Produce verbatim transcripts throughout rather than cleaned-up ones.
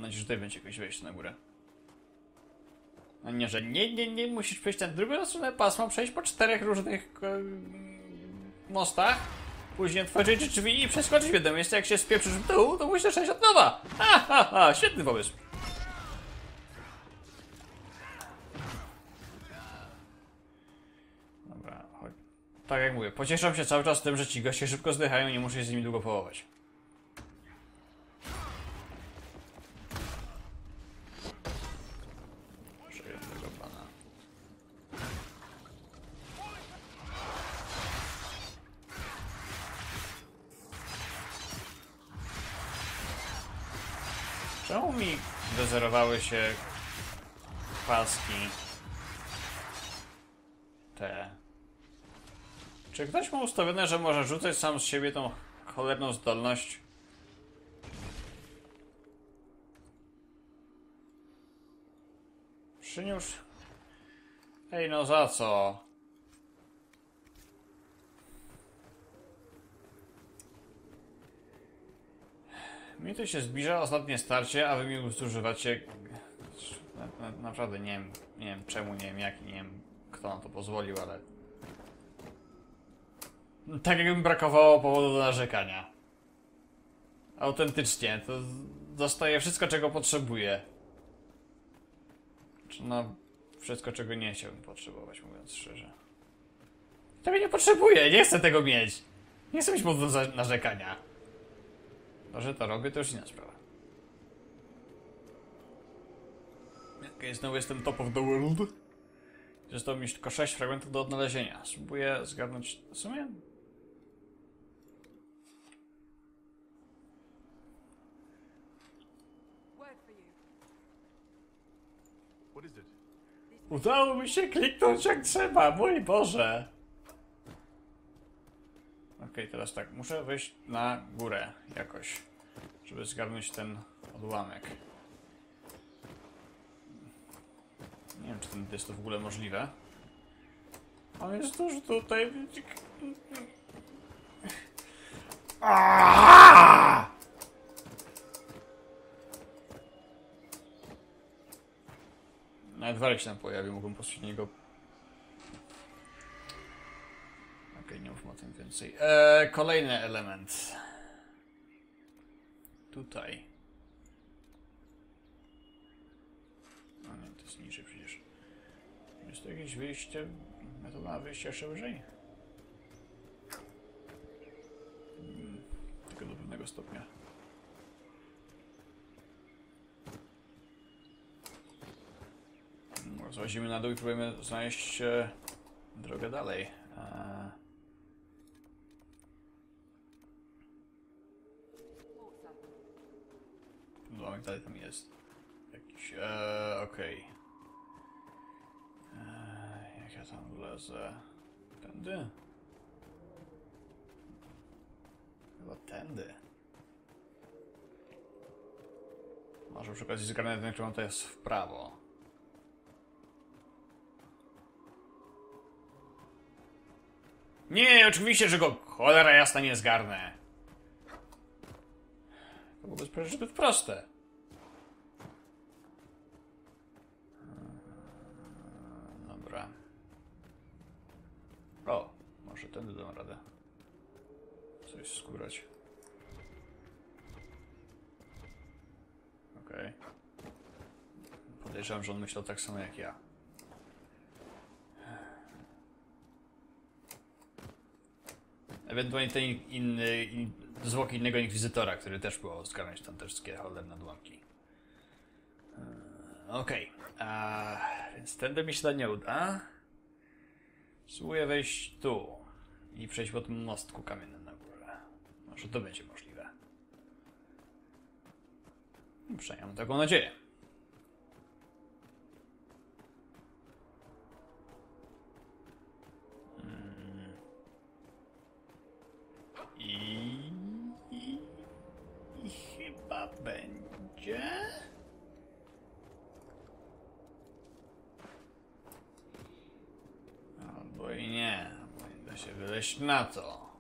nadzieję, że tutaj będzie jakoś wejście na górę. A nie, że nie, nie, nie, musisz przejść na drugą stronę pasma, przejść po czterech różnych mostach, później otworzyć drzwi i przeskoczyć w jedno miejsce. Jak się spieprzysz w dół, to musisz przejść od nowa. Ha, ha, ha, świetny pomysł. Dobra, chodź. Tak jak mówię, pocieszam się cały czas tym, że ci goście szybko zdychają i nie muszę się z nimi długo połować. Czemu mi wyzerowały się paski te? Czy ktoś ma ustawione, że może rzucać sam z siebie tą cholerną zdolność? Przyniósł... Ej, no za co? Mi to się zbliża ostatnie starcie, a wy mi używacie. Na, na, naprawdę nie wiem, nie wiem czemu, nie wiem jak, nie wiem kto na to pozwolił, ale... Tak jakby mi brakowało powodu do narzekania. Autentycznie, to dostaję wszystko, czego potrzebuję. Czy no, wszystko, czego nie chciałbym potrzebować, mówiąc szczerze. Tego nie potrzebuję, nie chcę tego mieć. Nie chcę mieć powodu do narzekania. To, że to robię, to już inna sprawa. Okej, okay, znowu jestem top of the world. Zostało mi tylko sześć fragmentów do odnalezienia. Spróbuję zgadnąć... W sumie... Udało mi się kliknąć jak trzeba, mój Boże! Okej, okay, teraz tak, muszę wejść na górę jakoś, żeby zgarnąć ten odłamek. Nie wiem, czy ten jest to w ogóle możliwe. On jest tuż tutaj. Aaaa! Nawet Warek się tam pojawił, mógłbym postawić niego. Okej, okay, nie mówmy o tym więcej. Eee, kolejny element. Tutaj. No nie, to jest niżej przecież. Jest to jakieś wyjście, metoda na wyjście jeszcze wyżej? Hmm, tylko do pewnego stopnia. No, złazimy na dół i próbujemy znaleźć e, drogę dalej. E... No, jak dalej tam jest? Jakiś... E, okej. Okay. E, jak ja tam wlezę? Tędy? Chyba tędy. Może przy okazji zgarnę ten, którą to jest w prawo. Nie, oczywiście, że go cholera jasna nie zgarnę. To byłoby sprawić zbyt proste. Dobra. O, może tędy dam radę coś skórać. Okej. Okay. Podejrzewam, że on myślał tak samo jak ja. Ewentualnie ten inny, in, zwłoki innego inkwizytora, który też było zgarnąć tam też wszystkie cholerne odłamki. Yy, Okej. Okay. Więc tędy mi się to nie uda. Spróbuję wejść tu i przejść po tym mostku kamiennym na górę. Może to będzie możliwe. Przynajmniej mam taką nadzieję. I, i, I chyba będzie. Albo i nie, bo nie da się wyleźć na to.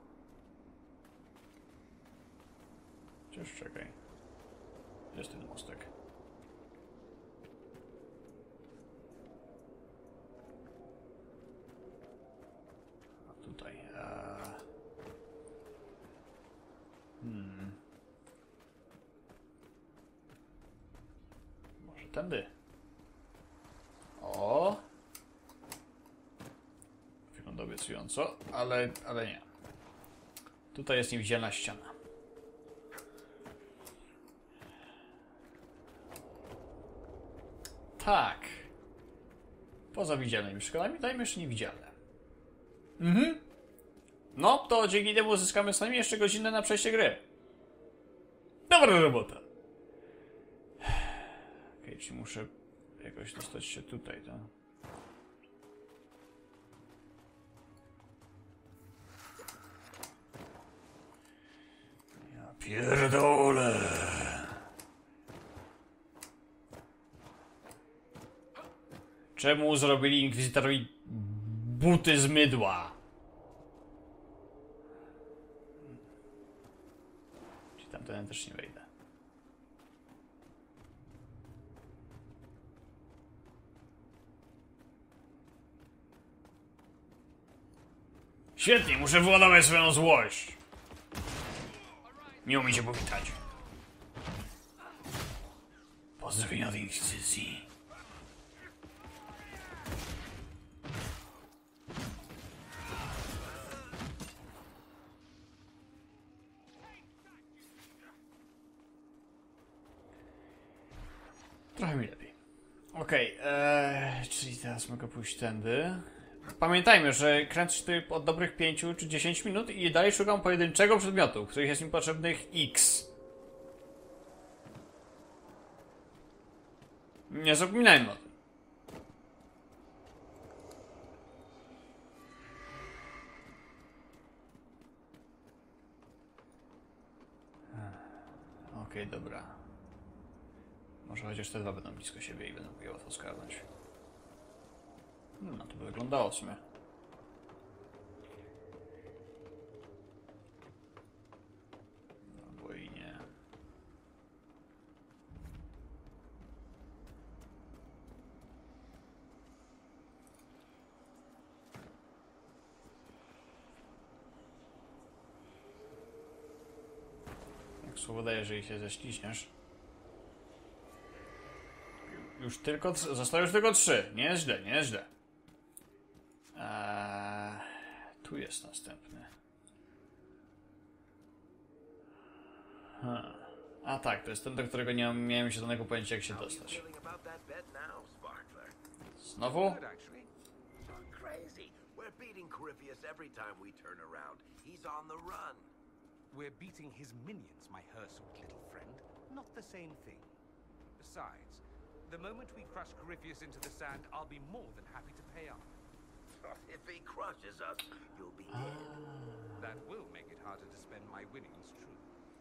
Chociaż czekaj. Jest ten mostek. Może tędy. O! Wygląda obiecująco, ale, ale nie. Tutaj jest niewidzialna ściana. Tak. Poza widzialnymi przeszkodami dajmy jeszcze niewidzialne. Mhm. No, to dzięki temu uzyskamy co najmniej jeszcze godzinę na przejście gry. Dobra robota. Okej, okay, czyli muszę jakoś dostać się tutaj, tak? Ja pierdolę. Czemu zrobili Inkwizytorowi buty z mydła? Czyli tamten też nie wejdę. Świetnie, muszę wyładować swoją złość. Nie umie się powitać. Pozdrowienia od Inkwizycji. Trochę mi lepiej. Okej, okay, czyli teraz mogę pójść tędy. Pamiętajmy, że kręcę tutaj od dobrych pięciu czy dziesięciu minut i dalej szukam pojedynczego przedmiotu, których jest mi potrzebnych X. Nie zapominajmy o tym. Okej, okay, dobra. Może chociaż te dwa będą blisko siebie i będą je łatwo skarnąć. No to by wyglądało w sumie. Albo i nie. Jak słowo daje, jeżeli się ześliźniesz. Już tylko... Zostało już tylko trzy. Nie jest źle, nie jest źle. Eee, tu jest następny. Hmm. A tak, to jest ten, do którego nie miałem żadnego pojęcia, jak się dostać. Znowu? We're beating his minions, my hirsute little friend. Not the same thing. Besides, the moment we crush Corypheus into the sand, I'll be more than happy to pay up. If he crushes us, you'll be dead. That will make it harder to spend my winnings, true.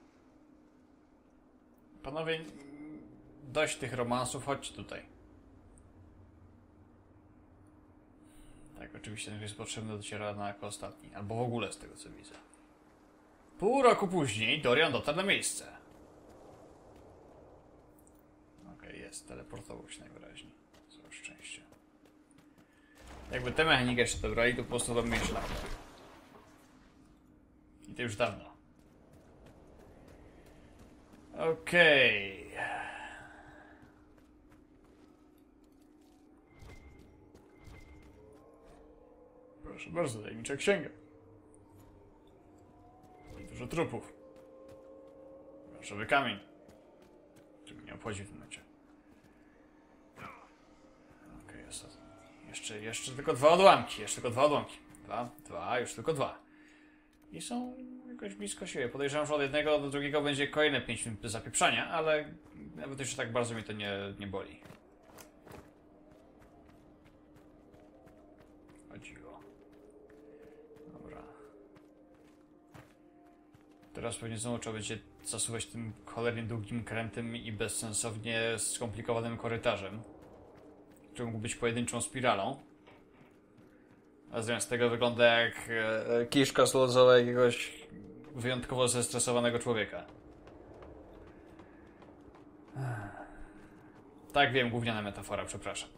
Panowie, dość tych romansów, chodźcie tutaj. Tak, oczywiście ten, jest potrzebny, dociera na jako ostatni. Albo w ogóle z tego, co widzę. Pół roku później Dorian dotarł na miejsce. Okej, okay, jest. Teleportował się najwyraźniej. Całe szczęście. Jakby tę mechanikę jeszcze dobrali, to po prostu do mnie szlak. I to już dawno. Okej. Okay. Proszę bardzo, tajemnicza księga. Dużo trupów. Warszawy kamień. Który mnie obchodzi w tym momencie. Okej, okay, ostatni. Jeszcze, jeszcze tylko dwa odłamki. Jeszcze tylko dwa odłamki. Dwa, dwa, już tylko dwa. I są jakoś blisko siebie. Podejrzewam, że od jednego do drugiego będzie kolejne pięć minut zapieprzania, ale nawet jeszcze tak bardzo mnie to nie, nie boli. Chodziło. Dobra. Teraz pewnie znowu trzeba będzie zasuwać tym cholernie długim krętem i bezsensownie skomplikowanym korytarzem, który mógł być pojedynczą spiralą. A zamiast tego wygląda jak e, kiszka zlozowa jakiegoś wyjątkowo zestresowanego człowieka. Tak, wiem, gówniana metafora, przepraszam.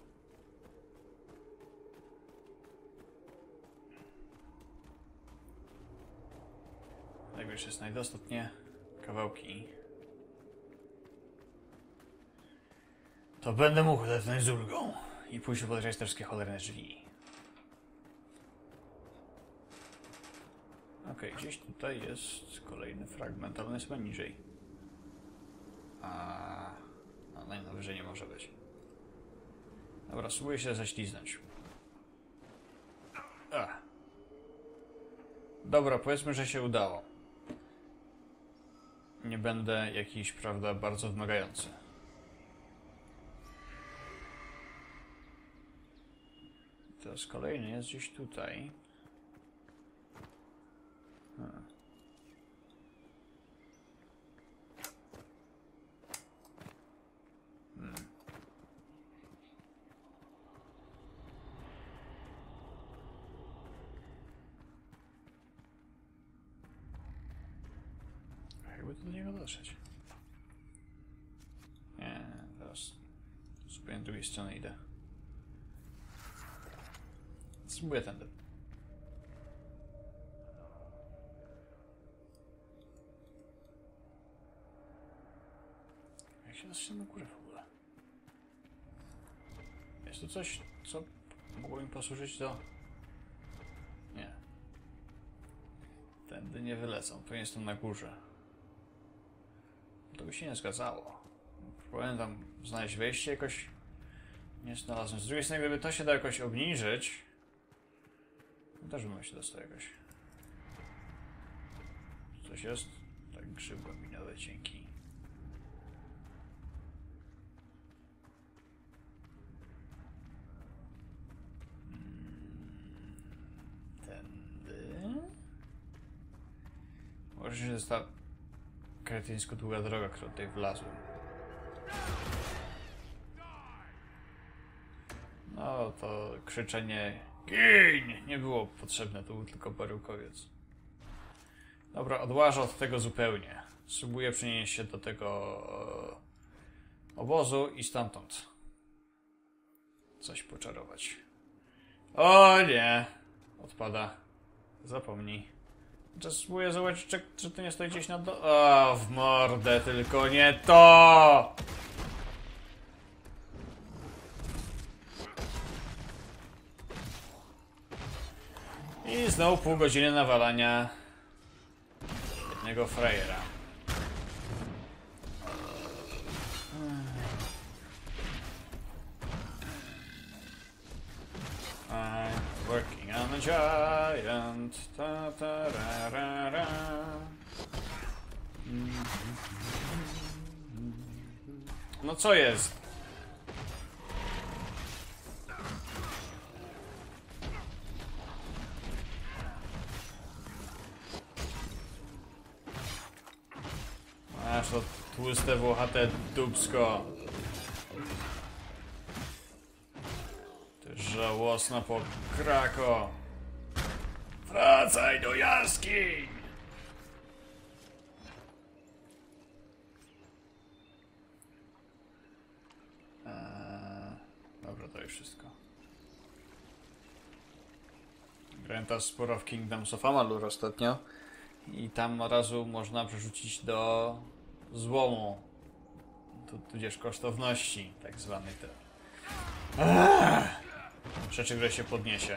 Tak, już jest znajdę ostatnie kawałki. To będę mógł odetchnąć z ulgą i pójść podejrzeć te wszystkie cholerne drzwi. Okej, okay, gdzieś tutaj jest kolejny fragment, ale on jest chyba niżej. A no, najwyżej nie może być. Dobra, spróbuję się zaśliznąć. Ach. Dobra, powiedzmy, że się udało. Nie będę jakiś, prawda, bardzo wymagający. Teraz kolejny jest gdzieś tutaj. Hmm. Hmm. Jakby tu do niego dotrzeć? Nie, teraz zupełnie z drugiej strony idę. Spróbuję tędy. Jak się dostać na górę w ogóle? Jest tu coś, co mogło mi posłużyć do... Nie. Tędy nie wylecą, tu jestem na górze. To by się nie zgadzało. Próbowałem tam znaleźć wejście jakoś... Nie znalazłem. Z drugiej strony, gdyby to się da jakoś obniżyć... To też bym się dostał jakoś. Coś jest? Tak, grzyb głębinowy, dzięki. Tędy... Może się jest ta kretyńsko długa droga, którą tutaj wlazłem. No to krzyczenie "Gin!" nie było potrzebne, to był tylko perukowiec. Dobra, odłażę od tego zupełnie. Spróbuję przenieść się do tego e, obozu i stamtąd coś poczarować. O nie! Odpada. Zapomnij. Teraz spróbuję zobaczyć, czy, czy to nie stoi gdzieś na do... O, w mordę, tylko nie to! I znowu pół godziny nawalania jednego frajera. I'm working on a giant. Ta, ta, ra, ra, ra. No co jest? Masz to tłuste, włochate dupsko. Ty żałosna pokrako. Wracaj do jaskiń! Eee, dobra, to już wszystko. Grałem teraz sporo w Kingdoms of Amalur ostatnio. I tam od razu można przerzucić do złomu, tu, tudzież kosztowności, tak zwanej te rzeczy, które się podniesie.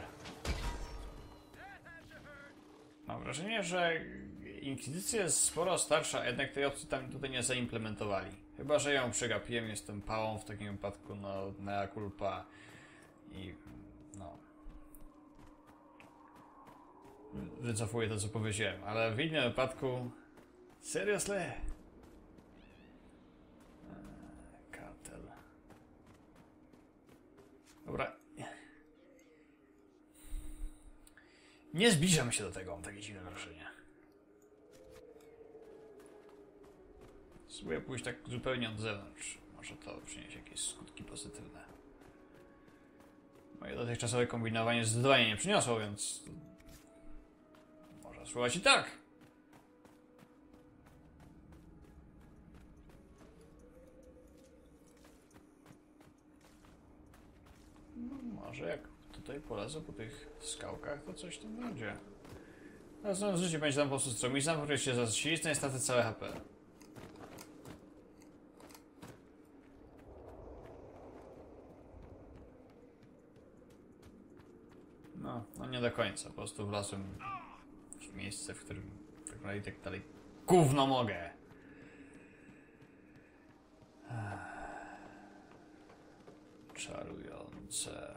Mam wrażenie, że Inkwizycja jest sporo starsza, a jednak tej opcji tam tutaj nie zaimplementowali. Chyba że ją przegapiłem, jestem pałą w takim wypadku, no, mea culpa i no... wycofuję to, co powiedziałem, ale w innym wypadku... Seriously? Kartel. Dobra. Nie zbliżam się do tego, mam takie dziwne wrażenie. Spróbuję pójść tak zupełnie od zewnątrz. Może to przyniesie jakieś skutki pozytywne. Moje dotychczasowe kombinowanie zdecydowanie nie przyniosło, więc... Można spróbować i tak. No, może jak tutaj polezę po tych skałkach, to coś tam będzie. A znowu w życiu będzie tam po prostu stromizna, po której się zasilizna i stracę całe H P. No, no nie do końca, po prostu wlazłem w miejsce, w którym tak dalej, tak dalej. Gówno mogę! Czarujące.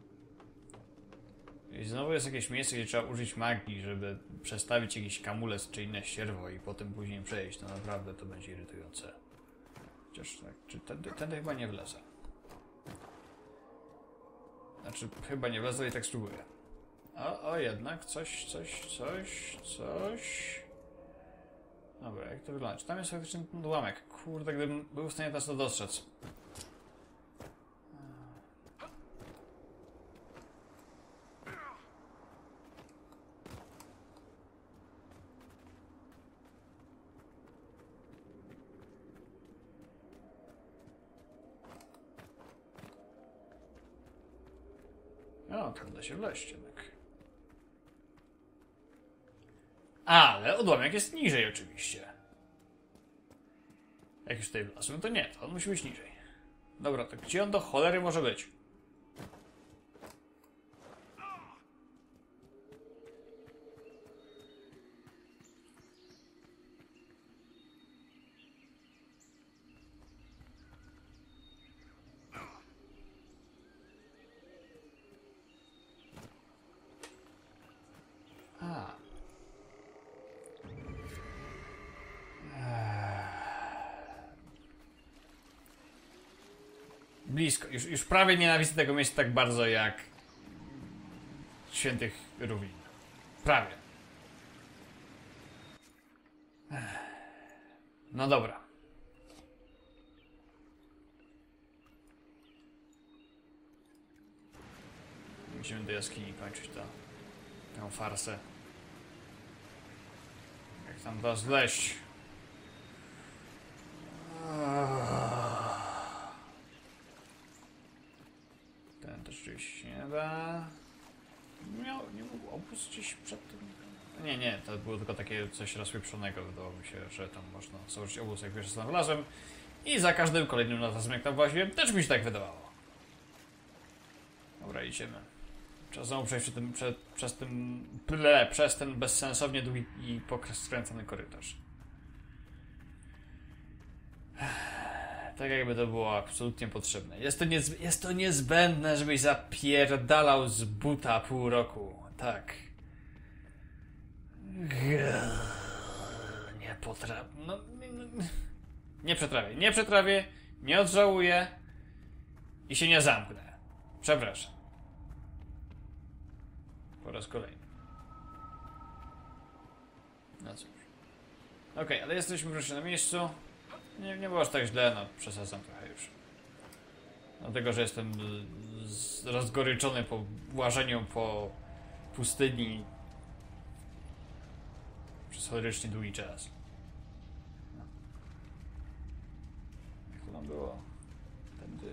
I znowu jest jakieś miejsce, gdzie trzeba użyć magii, żeby przestawić jakiś kamulec czy inne ścierwo i potem później przejść. No naprawdę to będzie irytujące. Chociaż tak, czy tędy, tędy chyba nie wlezę. Znaczy, chyba nie wlezę i tak spróbuję. O, o, jednak coś, coś, coś, coś... Dobra, jak to wygląda? Czy tam jest faktycznie ten ułamek? Kurde, gdybym był w stanie teraz to dostrzec. No, to da się wleźć jednak. Ale odłamek jest niżej oczywiście. Jak już tutaj wlazłem, to nie, to on musi być niżej. Dobra, to gdzie on do cholery może być? A. Blisko. Już, już prawie nienawidzę tego miejsca tak bardzo jak Świętych Równin. Prawie. No dobra. Musimy do jaskini kończyć to. Tę farsę. Jak tam da zleść. Ten też oczywiście nie da. Miał, nie mógł obóz gdzieś przed tym. Nie, nie, to było tylko takie coś rozpieprzonego. Wydawało mi się, że tam można założyć obóz, jak wiesz, że znalazłem. I za każdym kolejnym razem, jak tam właziłem, też mi się tak wydawało. Dobra, idziemy. Trzeba znowu przejść przed tym, przed, przez, tym, ple, przez ten bezsensownie długi i skręcony korytarz. Tak jakby to było absolutnie potrzebne. Jest to, niezb jest to niezbędne, żebyś zapierdalał z buta pół roku. Tak. Nie potrafię. No, nie, nie przetrawię. Nie przetrawię. Nie odżałuję. I się nie zamknę. Przepraszam. Po raz kolejny. No cóż. Okej, okay, ale jesteśmy wreszcie na miejscu. Nie, nie było aż tak źle, no przesadzam trochę już. Dlatego, że jestem rozgoryczony po łażeniu po pustyni przez cholerycznie długi czas. No. Jak to tam było? Tędy.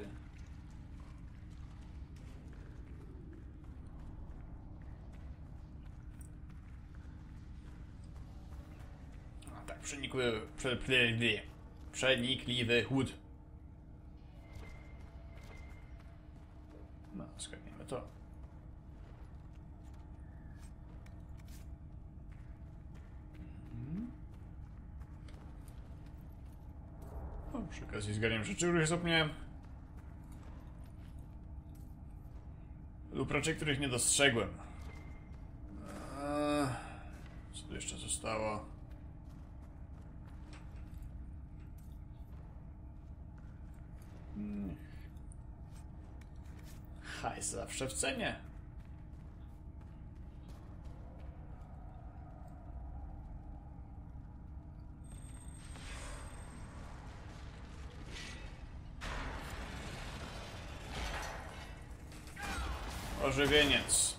A tak, przenikły... Prze, Przenikliwy chłód. No, skakujemy to. Mhm. O, przy okazji zgarniam rzeczy, których zapomniałem. Lub raczej których nie dostrzegłem. Eee, co tu jeszcze zostało? Hmm. Hajs zawsze w cenie. Ożywieniec.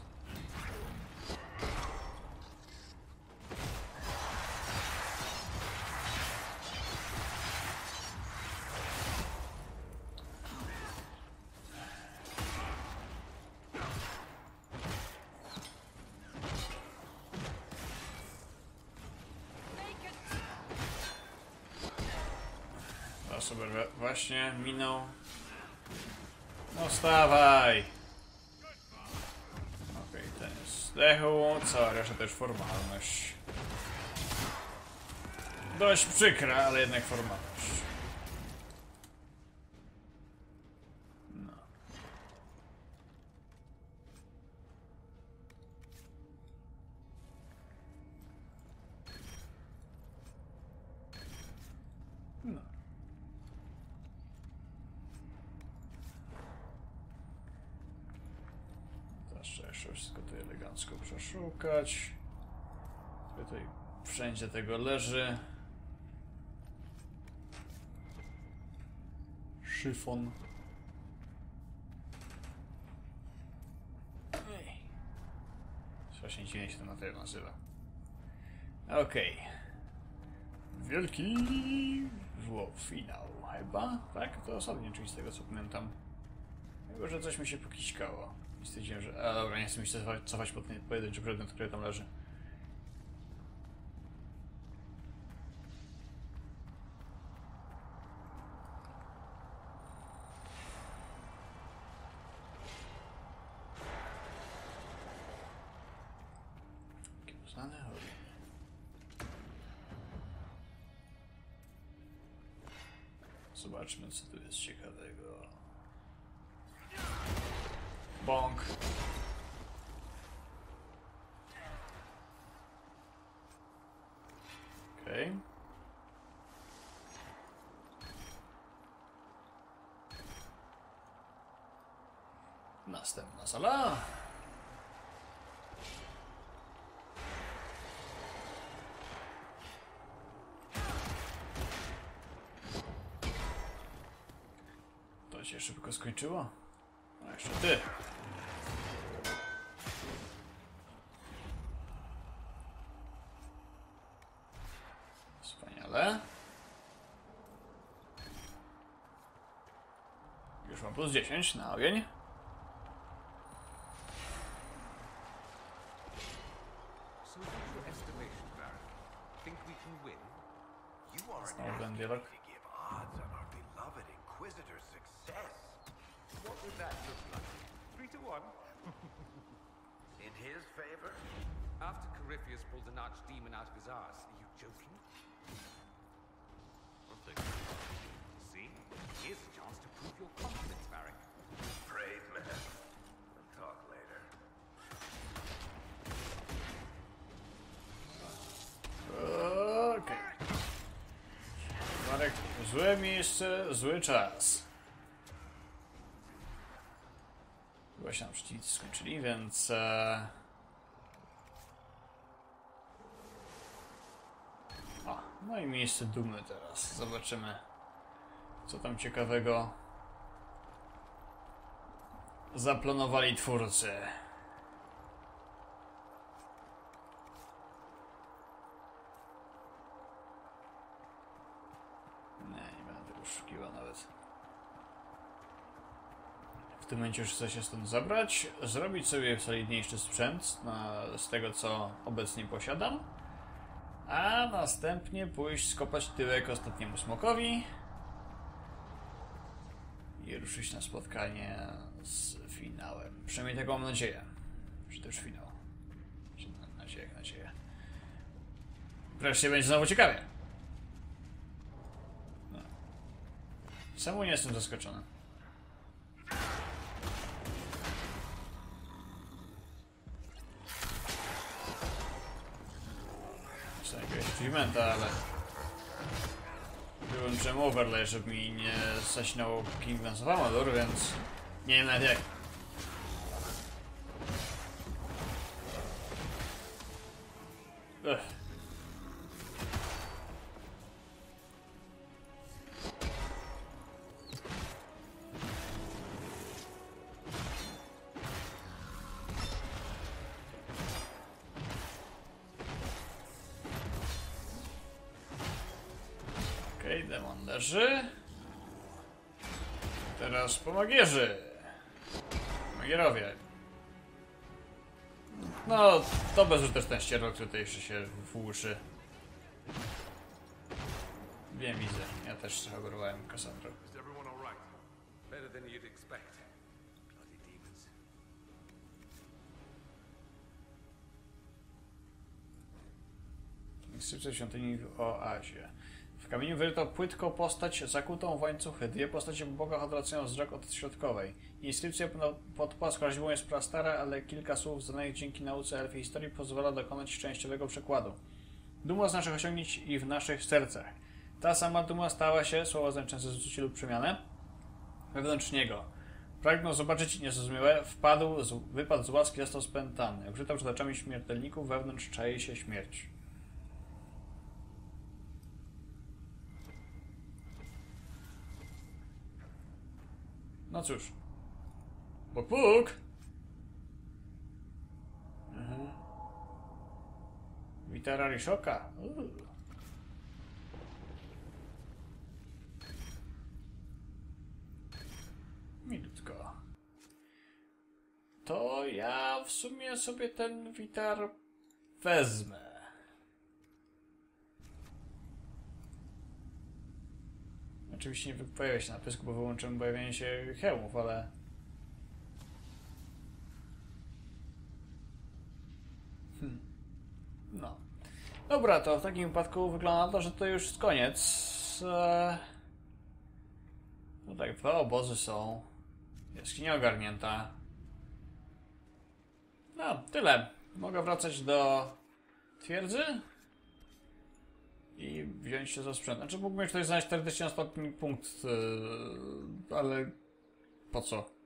Sobie właśnie minął. No wstawaj! Okej, okay, ten zdechł, cała reszta też formalność. Dość przykra, ale jednak formalność. No. No. Zawsze jeszcze wszystko tu elegancko przeszukać. Tutaj wszędzie tego leży. Szyfon. Ej. Strasznie dziwnie się to na tyle nazywa. Okej. Okay. Wielki żłob finał chyba? Tak? To osobnie czyli z tego co pamiętam. Chyba, że coś mi się pokiśkało. I stwierdziłem, że... A dobra, nie chcę mi się cofać, cofać pod ten pojedynczy przedmiot, który tam leży. Znane ogień. Zobaczmy, co tu jest ciekawego. Bąk. Okej. Okay. Następna sala. To się szybko skończyło. A jeszcze ty. Wspaniale. Już mam plus dziesięć na ogień. So what's your estimation, Baron? Think we can win? You are Znowu an ten asking dialog. me to give odds on our beloved Inquisitor's success. What would that look like? Three to one? In his favor? After Corypheus pulled an archdemon out of his arse, are you joking? See? Here's a chance to prove your confidence, Baron. Praise man. We'll talk later. Okej. Marek, złe miejsce, zły czas. Właśnie nam przeciwnicy skończyli, więc... E... O, no i miejsce dumy teraz. Zobaczymy, co tam ciekawego zaplanowali twórcy. Nie, nie będę tego szukiwał nawet. W tym momencie już chcę się stąd zabrać, zrobić sobie solidniejszy sprzęt na, z tego, co obecnie posiadam, a następnie pójść skopać tyłek ostatniemu smokowi i ruszyć na spotkanie z finałem. Przynajmniej taką mam nadzieję, że to już finał. Nadzieję, jak nadzieję. Wreszcie będzie znowu ciekawie. No. Samemu nie jestem zaskoczony. Chcę jakiegoś achievementa, ale wyłączyłem overlay, żeby mi nie zaśnął Kingdoms of Amalur, więc nie wiem nawet jak. Ech. Okej, okay, demon leży. Teraz pomagierzy. Magierowie. No, to bezużyteczny ścierok, który tutaj jeszcze się włóczy. Wiem, widzę. Ja też trochę oberwałem Cassandrą. Is everyone all right? Better than you'd expect. Bloody demons. Instytucja świątyni w oazie. W kamieniu wyryto płytką postać zakutą w łańcuchy. Dwie postacie w bokach odwracają wzrok od środkowej. Inskrypcja pod płaską rzeźbą jest prastara, ale kilka słów znanych dzięki nauce elfiej historii pozwala dokonać częściowego przekładu. Duma z naszych osiągnięć i w naszych sercach. Ta sama duma stała się, słowo znaczące zepsucie lub przemianę, wewnątrz niego. Pragnął zobaczyć niezrozumiałe, wpadł, z, wypadł z łaski, został spętany. Ukryta przed oczami śmiertelników, wewnątrz czai się śmierć. No cóż. Puk, puk! Mhm. Witara Rishoka. Uuu. Milutko. To ja w sumie sobie ten witar wezmę. Oczywiście nie pojawia się na pysku, bo wyłączyłem pojawienie się hełmów, ale... Hmm. No. Dobra, to w takim wypadku wygląda na to, że to już jest koniec. Eee... Tutaj dwa obozy są. Jaskinia ogarnięta. No, tyle. Mogę wracać do twierdzy i wziąć się za sprzęt. Znaczy mógłbym tutaj znaleźć czterdzieści ostatni punkt, yy, ale po co?